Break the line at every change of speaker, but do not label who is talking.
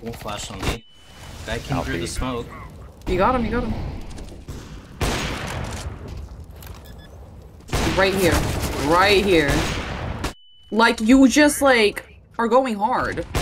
Won't flash on me. Guy came
I'll
through
be.
the smoke.
You got him, you got him. Right here. Right here. Like, you just, like, are going hard.